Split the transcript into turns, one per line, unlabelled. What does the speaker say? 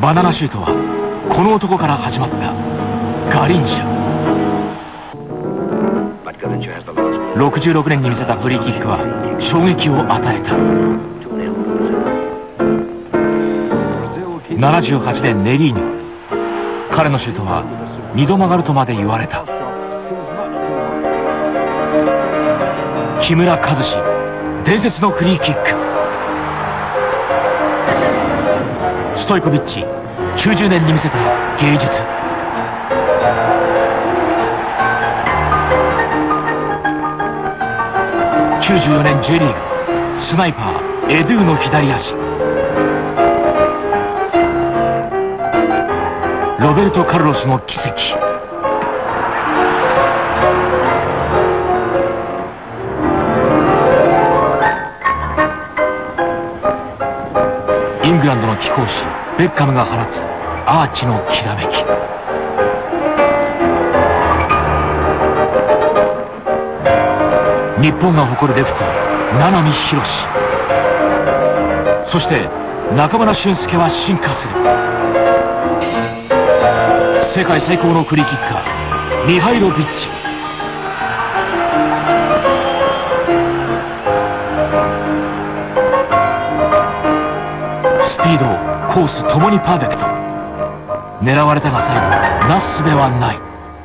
バナナシュートはこの男から始まった。ガリンシャ。66年に見せたフリーキックは衝撃を与えた。78年ネリーニョ。彼のシュートは2度曲がるとまで言われた。木村和志、伝説のフリーキック。ストイコビッチ、90年に見せた芸術。94年 J リーグ、スナイパーエドゥの左足。ロベルト・カルロスの奇跡。イングランドの貴公子ベッカムが放つアーチのきらめき。日本が誇るレフト名波浩。そして中村俊輔は進化する。世界最高のフリーキッカーミハイロビッチ。スピード、コースともにパーフェクト。狙われたが最後なすすべはない。